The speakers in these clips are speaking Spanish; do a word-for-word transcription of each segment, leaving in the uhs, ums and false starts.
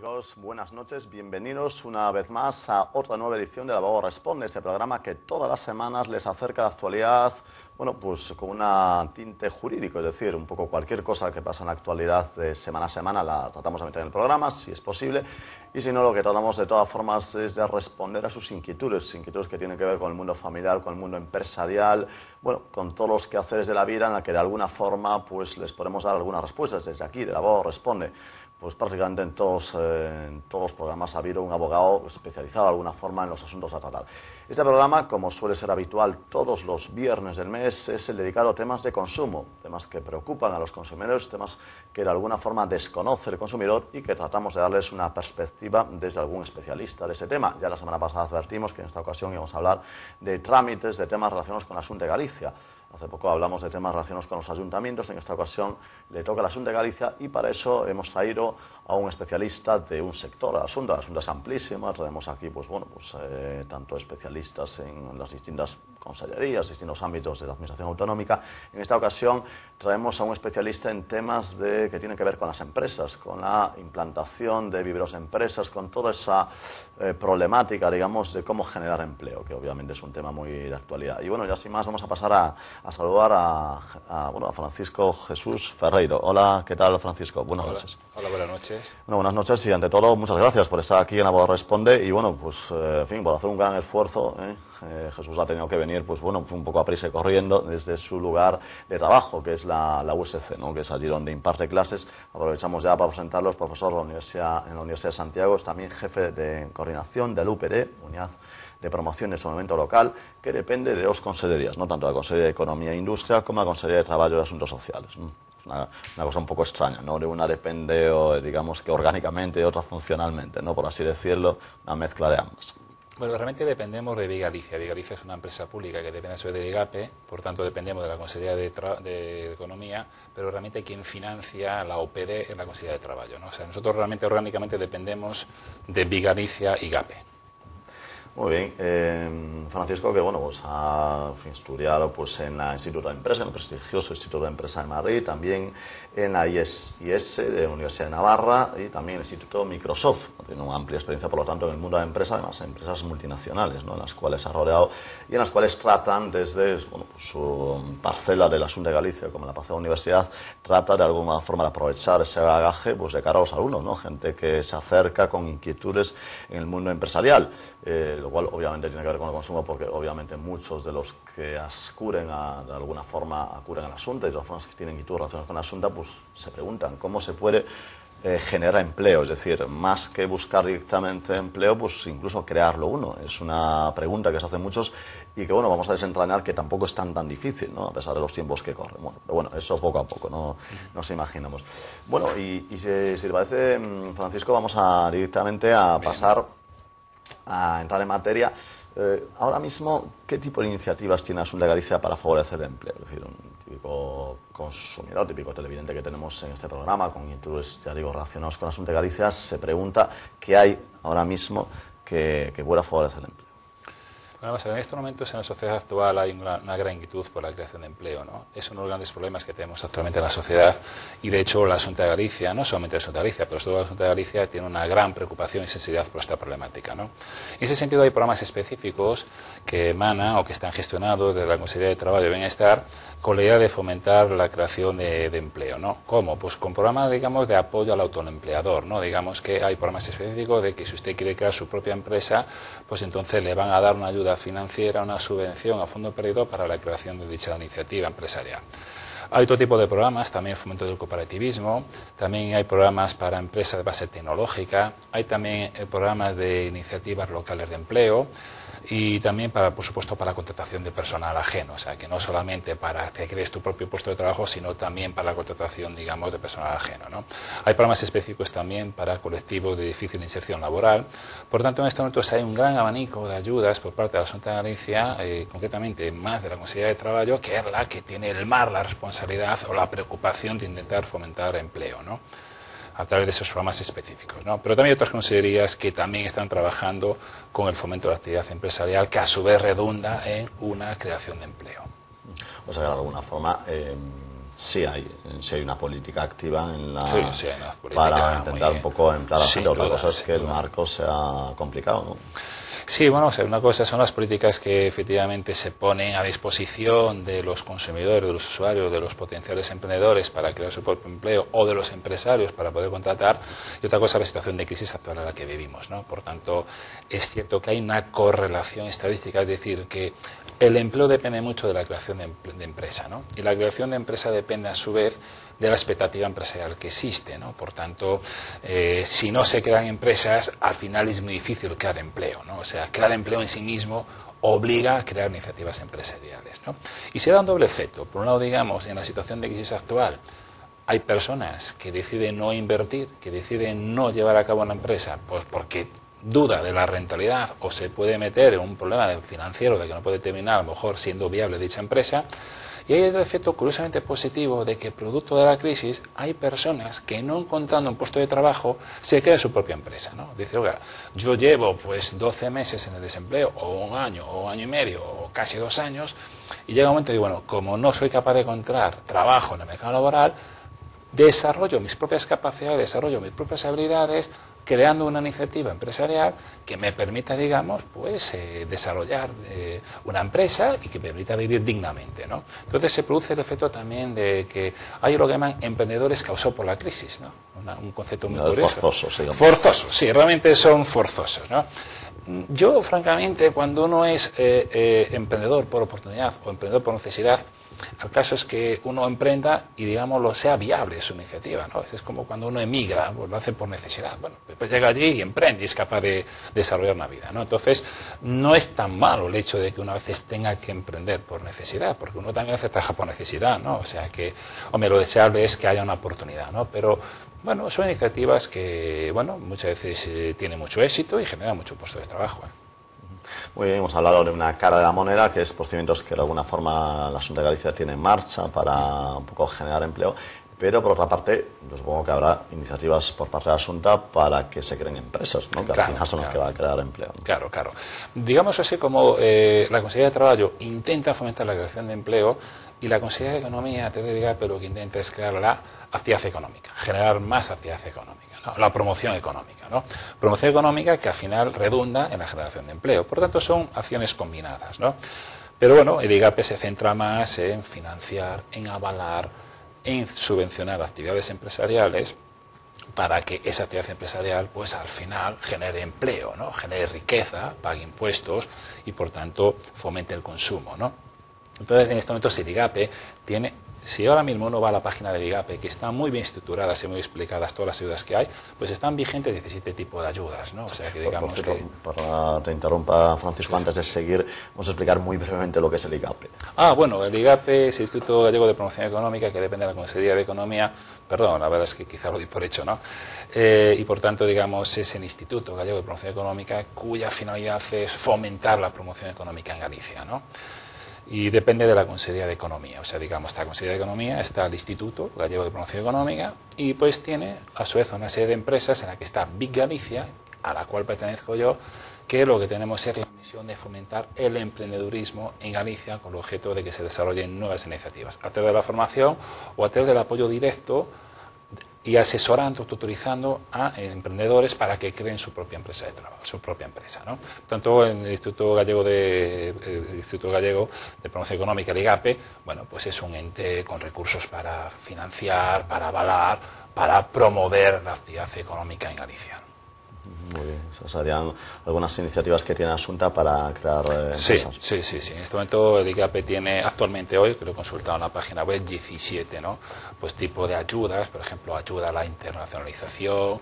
amigos? Buenas noches, bienvenidos una vez más a otra nueva edición de La Abogado Responde, ese programa que todas las semanas les acerca la actualidad, bueno, pues con un tinte jurídico, es decir, un poco cualquier cosa que pasa en la actualidad de semana a semana la tratamos de meter en el programa, si es posible, y si no, lo que tratamos de todas formas es de responder a sus inquietudes, inquietudes que tienen que ver con el mundo familiar, con el mundo empresarial, bueno, con todos los quehaceres de la vida en la que de alguna forma pues les podemos dar algunas respuestas desde aquí, de La Abogado Responde. Pues prácticamente en todos, eh, en todos los programas ha habido un abogado especializado de alguna forma en los asuntos a tratar. Este programa, como suele ser habitual todos los viernes del mes, es el dedicado a temas de consumo, temas que preocupan a los consumidores, temas que de alguna forma desconoce el consumidor y que tratamos de darles una perspectiva desde algún especialista de ese tema. Ya la semana pasada advertimos que en esta ocasión íbamos a hablar de trámites, de temas relacionados con la Xunta de Galicia. Hace poco hablamos de temas relacionados con los ayuntamientos, en esta ocasión le toca a la Xunta de Galicia y para eso hemos traído a un especialista de un sector, la Xunta, la Xunta es amplísima, traemos aquí pues bueno, pues eh, tanto especialistas en las distintas consellerías, distintos ámbitos de la administración autonómica. En esta ocasión traemos a un especialista en temas de, que tienen que ver con las empresas, con la implantación de viveros de empresas, con toda esa eh, problemática, digamos, de cómo generar empleo, que obviamente es un tema muy de actualidad. Y bueno, ya sin más vamos a pasar a, a saludar a, a, bueno, a Francisco Jesús Ferreiro. Hola, ¿qué tal, Francisco? Buenas Hola. noches. Hola, buenas noches. Bueno, buenas noches y ante todo muchas gracias por estar aquí en Abogado Responde y bueno, pues eh, en fin, por hacer un gran esfuerzo. ¿eh? Eh, Jesús ha tenido que venir, pues bueno, un poco a prisa y corriendo desde su lugar de trabajo, que es la, la U S C, ¿no? Que es allí donde imparte clases. Aprovechamos ya para presentarlos, profesor de la Universidad, en la Universidad de Santiago, es también jefe de coordinación del U P D, Unidad de Promoción de Desenvolvimiento Local, que depende de dos consellerías, no tanto la Consellería de Economía e Industria como la Consellería de Trabajo y Asuntos Sociales. Es una, una cosa un poco extraña, ¿no? De una depende, o, digamos, que orgánicamente y de otra funcionalmente, ¿no? Por así decirlo, una mezcla de ambas. Bueno, realmente dependemos de Vigalicia. Vigalicia es una empresa pública que depende de IGAPE, por tanto dependemos de la Consejería de, de Economía, pero realmente quien financia la O P D es la Consejería de Trabajo, ¿no? O sea, nosotros realmente orgánicamente dependemos de Vigalicia y IGAPE. Muy bien, eh, Francisco, que bueno, pues ha estudiado pues en el Instituto de Empresa, en el prestigioso Instituto de Empresa de Madrid, también en la I S I de la Universidad de Navarra y también en el Instituto Microsoft. Tiene una amplia experiencia, por lo tanto, en el mundo de la empresa, además empresas multinacionales, ¿no? En las cuales se ha rodeado y en las cuales tratan desde bueno, pues, su parcela de la Xunta de Galicia, como la parcela de la universidad, trata de alguna forma de aprovechar ese bagaje pues, de cara a los alumnos, ¿no? Gente que se acerca con inquietudes en el mundo empresarial. Eh, lo cual obviamente tiene que ver con el consumo porque obviamente muchos de los que acuren a, de alguna forma acuden a la Xunta y de las formas que tienen inquietudes relacionadas con la Xunta pues se preguntan cómo se puede eh, generar empleo, es decir, más que buscar directamente empleo, pues incluso crearlo uno. Es una pregunta que se hacen muchos y que bueno, vamos a desentrañar que tampoco es tan tan difícil, ¿no? A pesar de los tiempos que corren. Bueno, pero bueno, eso poco a poco, no nos imaginamos. Bueno, y, y si, si te parece, Francisco, vamos a directamente a Bien. pasar a entrar en materia. Eh, ahora mismo, ¿qué tipo de iniciativas tiene la Xunta de Galicia para favorecer el empleo? Es decir, un típico consumidor, típico televidente que tenemos en este programa, con inquietudes, ya digo, relacionados con la Xunta de Galicia, se pregunta qué hay ahora mismo que, que pueda favorecer el empleo. Bueno, en estos momentos en la sociedad actual hay una, una gran inquietud por la creación de empleo, ¿no? Es uno de los grandes problemas que tenemos actualmente en la sociedad y de hecho la Xunta de Galicia, no solamente la Xunta de Galicia, pero sobre todo la Xunta de Galicia tiene una gran preocupación y sensibilidad por esta problemática, ¿no? En ese sentido hay programas específicos que emanan o que están gestionados desde la Consejería de Trabajo y Bienestar con la idea de fomentar la creación de, de empleo, ¿no? ¿Cómo? Pues con programas, digamos, de apoyo al autoempleador, ¿no? Digamos que hay programas específicos de que si usted quiere crear su propia empresa, pues entonces le van a dar una ayuda financiera, una subvención a fondo perdido para la creación de dicha iniciativa empresarial. Hay otro tipo de programas, también fomento del cooperativismo, también hay programas para empresas de base tecnológica, hay también eh, programas de iniciativas locales de empleo y también, para, por supuesto, para la contratación de personal ajeno, o sea, que no solamente para que crees tu propio puesto de trabajo, sino también para la contratación, digamos, de personal ajeno, ¿no? Hay programas específicos también para colectivos de difícil inserción laboral. Por tanto, en estos momentos hay un gran abanico de ayudas por parte de la Xunta de Galicia, eh, concretamente más de la Consejería de Trabajo, que es la que tiene el mar la responsabilidad o la preocupación de intentar fomentar empleo, ¿no? A través de esos programas específicos, ¿no? Pero también hay otras consellerías que también están trabajando con el fomento de la actividad empresarial, que a su vez redunda en una creación de empleo. O sea, que de alguna forma, eh, sí hay, sí hay una política activa en la, sí, sí, hay una política para intentar muy, un poco entrar a gente. Otra duda, cosa es que el duda. marco sea complicado, ¿no? Sí, bueno, o sea, una cosa son las políticas que efectivamente se ponen a disposición de los consumidores, de los usuarios, de los potenciales emprendedores para crear su propio empleo o de los empresarios para poder contratar, y otra cosa es la situación de crisis actual en la que vivimos, ¿no? Por tanto, es cierto que hay una correlación estadística, es decir, que el empleo depende mucho de la creación de, de empresa, ¿no? Y la creación de empresa depende a su vez de la expectativa empresarial que existe, ¿no? Por tanto, eh, si no se crean empresas, al final es muy difícil crear empleo, ¿no? O sea, crear empleo en sí mismo obliga a crear iniciativas empresariales, ¿no? Y se da un doble efecto. Por un lado, digamos, en la situación de crisis actual, hay personas que deciden no invertir, que deciden no llevar a cabo una empresa, pues porque duda de la rentabilidad o se puede meter en un problema financiero de que no puede terminar, a lo mejor siendo viable dicha empresa. Y hay el efecto curiosamente positivo de que, producto de la crisis, hay personas que, no encontrando un puesto de trabajo, se crean su propia empresa, ¿no? Dice, oiga, yo llevo pues doce meses en el desempleo, o un año, o un año y medio, o casi dos años, y llega un momento y digo, bueno, como no soy capaz de encontrar trabajo en el mercado laboral, desarrollo mis propias capacidades, desarrollo mis propias habilidades, creando una iniciativa empresarial que me permita, digamos, pues eh, desarrollar eh, una empresa y que me permita vivir dignamente, ¿no? Entonces se produce el efecto también de que hay lo que llaman emprendedores causados por la crisis, ¿no? Una, un concepto muy no, curioso. Forzosos, digamos. Forzosos, sí, realmente son forzosos, ¿no? Yo, francamente, cuando uno es eh, eh, emprendedor por oportunidad o emprendedor por necesidad, el caso es que uno emprenda y, digamos, lo sea viable su iniciativa, ¿no? Es como cuando uno emigra, pues lo hace por necesidad. Bueno, después llega allí y emprende y es capaz de desarrollar una vida, ¿no? Entonces, no es tan malo el hecho de que uno a veces tenga que emprender por necesidad, porque uno también hace trabaja por necesidad, ¿no? O sea que, hombre, lo deseable es que haya una oportunidad, ¿no? Pero, bueno, son iniciativas que, bueno, muchas veces eh, tienen mucho éxito y generan mucho puesto de trabajo, ¿eh? Muy bien, hemos hablado de una cara de la moneda, que es procedimientos que de alguna forma la Xunta de Galicia tiene en marcha para un poco generar empleo, pero por otra parte, yo supongo que habrá iniciativas por parte de la Xunta para que se creen empresas, ¿no? Que Claro, al final son las claro. que van a crear empleo, ¿no? Claro, claro. Digamos así como eh, la Consejería de Trabajo intenta fomentar la creación de empleo y la Consejería de Economía, te diga, pero lo que intenta es crear la actividad económica, generar más actividad económica, ¿no? La promoción económica, ¿no? Promoción económica que al final redunda en la generación de empleo. Por tanto, son acciones combinadas, ¿no? Pero bueno, el I G A P se centra más en financiar, en avalar, en subvencionar actividades empresariales para que esa actividad empresarial, pues al final genere empleo, ¿no? Genere riqueza, pague impuestos y por tanto fomente el consumo, ¿no? Entonces, en este momento, el I G A P tiene, si ahora mismo uno va a la página del I G A P, que están muy bien estructuradas y muy explicadas todas las ayudas que hay, pues están vigentes diecisiete tipos de ayudas, ¿no? O sea, que digamos por, por, que... Para te interrumpa, Francisco, sí. Antes de seguir, vamos a explicar muy brevemente lo que es el I G A P. Ah, bueno, el I G A P es el Instituto Gallego de Promoción Económica, que depende de la Consejería de Economía. Perdón, la verdad es que quizá lo di por hecho, ¿no? Eh, y por tanto, digamos, es el Instituto Gallego de Promoción Económica cuya finalidad es fomentar la promoción económica en Galicia, ¿no? Y depende de la Consejería de Economía. O sea, digamos, está la Consejería de Economía, está el Instituto Gallego de Promoción Económica y pues tiene a su vez una serie de empresas en la que está Big Galicia, a la cual pertenezco yo, que lo que tenemos es la misión de fomentar el emprendedurismo en Galicia con el objeto de que se desarrollen nuevas iniciativas a través de la formación o a través del apoyo directo y asesorando, tutorizando a emprendedores para que creen su propia empresa de trabajo, su propia empresa, ¿no? Tanto en el Instituto Gallego de el Instituto Gallego de Promoción Económica, el I G A P, bueno, pues es un ente con recursos para financiar, para avalar, para promover la actividad económica en Galicia. Muy bien, esas serían algunas iniciativas que tiene Asunta para crear eh, sí, empresas. Sí, sí, sí. En este momento el I G A P tiene actualmente hoy, que lo he consultado en la página web, diecisiete, ¿no? Pues tipo de ayudas, por ejemplo, ayuda a la internacionalización,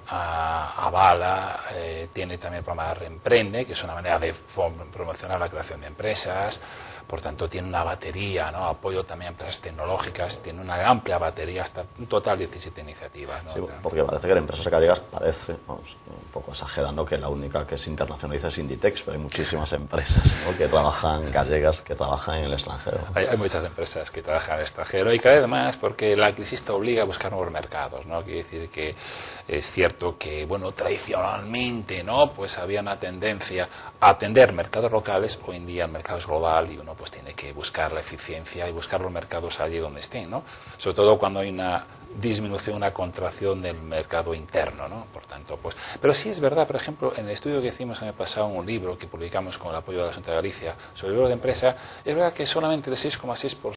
a, avala, eh, tiene también el programa Reemprende, que es una manera de promocionar la creación de empresas. Por tanto, tiene una batería, ¿no? Apoyo también a empresas tecnológicas, tiene una amplia batería, hasta un total de diecisiete iniciativas, ¿no? Sí, porque parece que en empresas gallegas parece, vamos, poco exagerando que la única que se internacionaliza es Inditex, pero hay muchísimas empresas, ¿no?, que trabajan, gallegas, que trabajan en el extranjero. Hay, hay muchas empresas que trabajan en el extranjero y cada vez más porque la crisis te obliga a buscar nuevos mercados, ¿no? Quiere decir que es cierto que, bueno, tradicionalmente, ¿no?, pues había una tendencia a atender mercados locales. Hoy en día el mercado es global y uno pues tiene que buscar la eficiencia y buscar los mercados allí donde estén, ¿no? Sobre todo cuando hay una disminución, una contracción del mercado interno, ¿no? Por tanto, pues, pero sí es verdad, por ejemplo, en el estudio que hicimos el año pasado, un libro que publicamos con el apoyo de la Junta de Galicia sobre el libro de empresa, es verdad que solamente el seis coma seis por